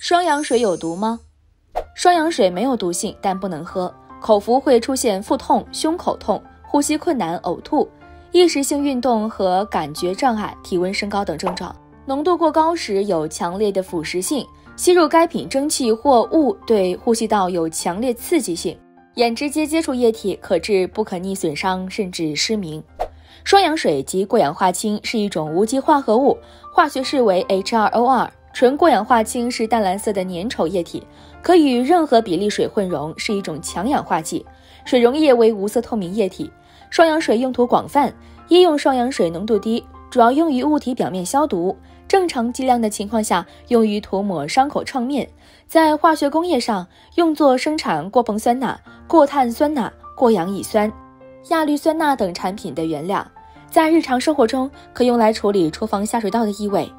双氧水有毒吗？双氧水没有毒性，但不能喝。口服会出现腹痛、胸口痛、呼吸困难、呕吐、异食性运动和感觉障碍、体温升高等症状。浓度过高时有强烈的腐蚀性，吸入该品蒸汽或物对呼吸道有强烈刺激性。眼直接接触液体可致不可逆损伤，甚至失明。双氧水及过氧化氢是一种无机化合物，化学式为 H2O2。纯过氧化氢是淡蓝色的粘稠液体，可与任何比例水混溶，是一种强氧化剂。水溶液为无色透明液体。双氧水用途广泛，医用双氧水浓度低，主要用于物体表面消毒，正常剂量的情况下用于涂抹伤口创面。在化学工业上用作生产过硼酸钠、过碳酸钠、过氧乙酸、亚氯酸钠等产品的原料。在日常生活中可用来处理厨房下水道的异味。